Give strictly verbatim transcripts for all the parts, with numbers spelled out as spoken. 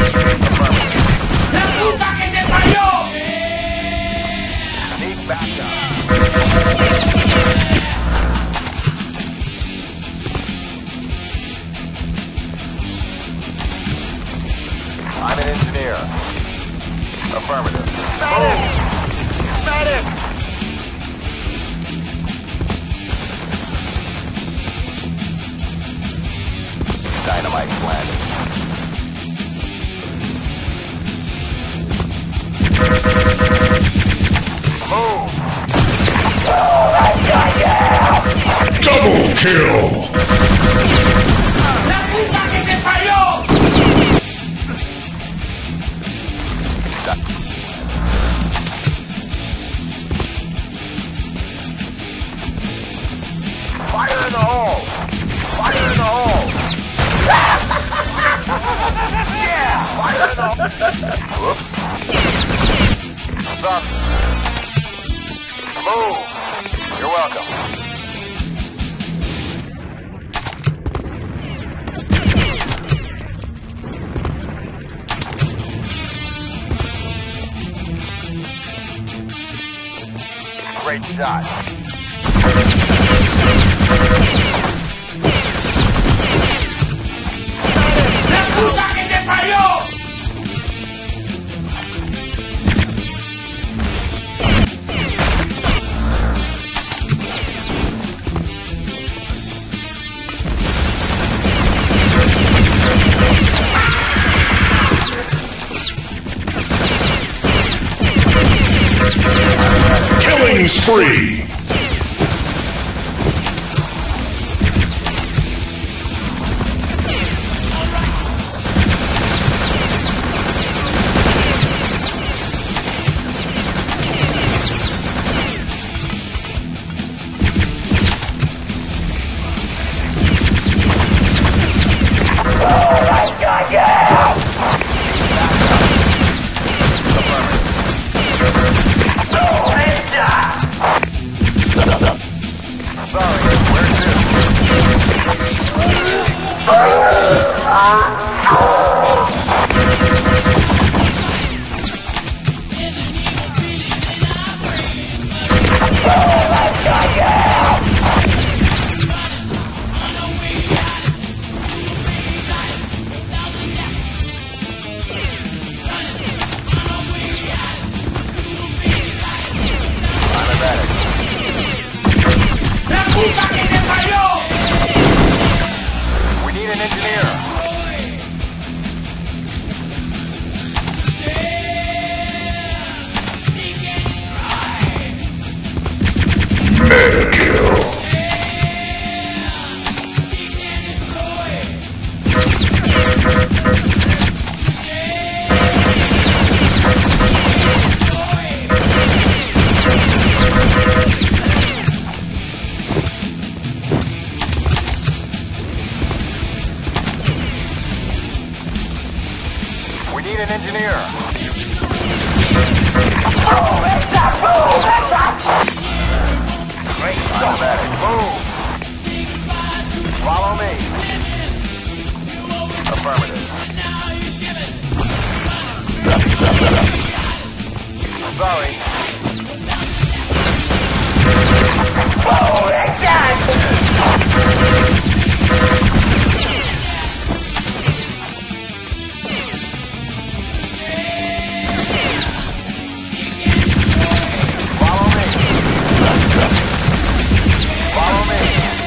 I'm an engineer. Affirmative. Medic! Medic! Dynamite planted. Move! Double kill! ¡La puta que te parió! Fire in the hole! Fire in the hole! Yeah! Fire in the hole! Whoops. Stop. Move! You're welcome. Great shot. ¡La puta que te parió! Killing spree! We need an engineer. Mega kill! We need an engineer. Great automatic. Move. Follow me. Affirmative. Sorry. Follow me. Follow me.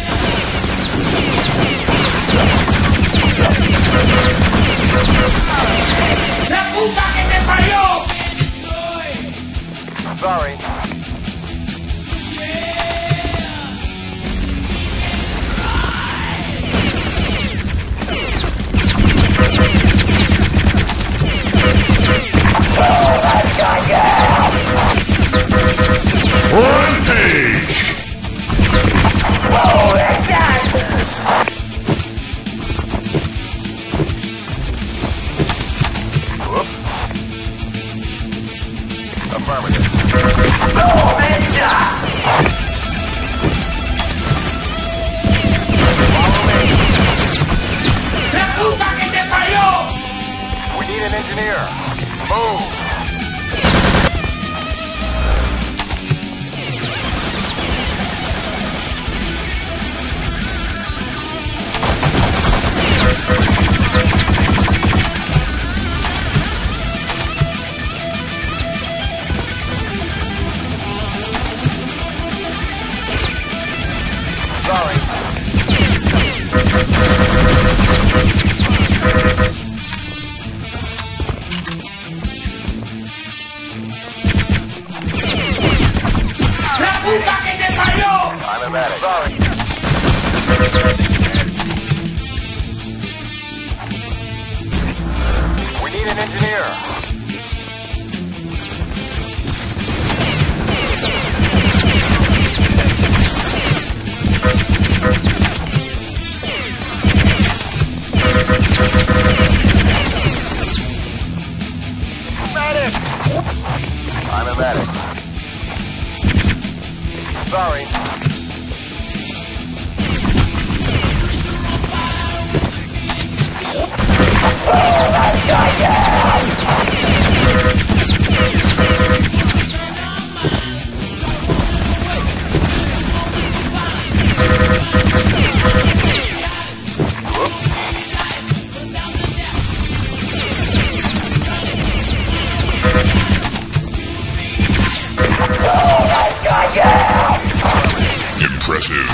¡La puta que te parió! Sorry. Rampage! Whoops. Affirmative. Follow me. ¡La puta que te parió! We need an engineer. Move. Sorry. ¡La puta que te parió! I'm a medic. Sorry. We need an engineer. Medic! I'm a medic. Sorry. Impressive.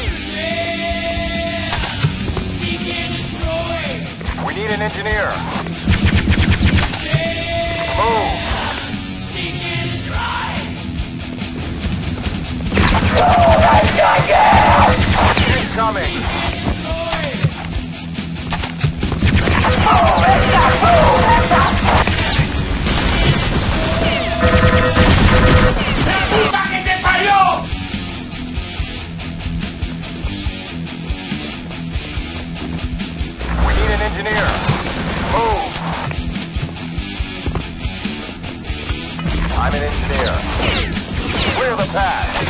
We need an engineer. Move. Incoming. ¡La puta que te parió! We need an engineer. Move. I'm an engineer. Clear the path.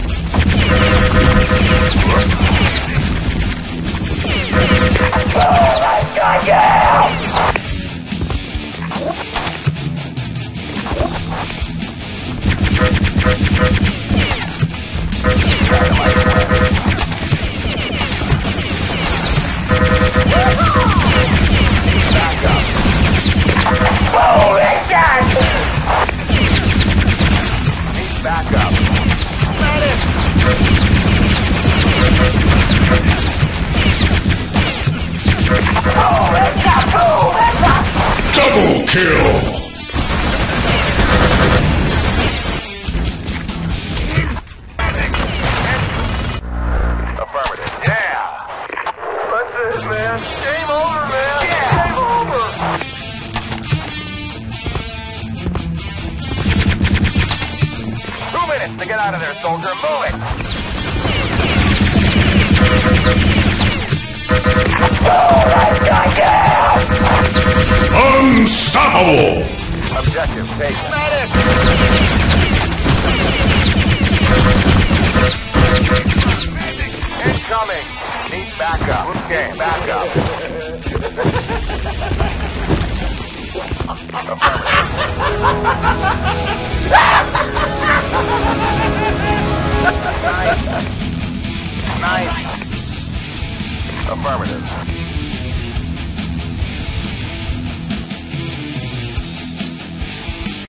Back up. Medic! Double kill. Affirmative. Yeah! That's it, man. Game over, man. Yeah! Game over! Two minutes to get out of there, soldier. Move it! Unstoppable. Objective taken. Medic! Incoming! Need backup. Okay, backup. Nice. Nice. Affirmative.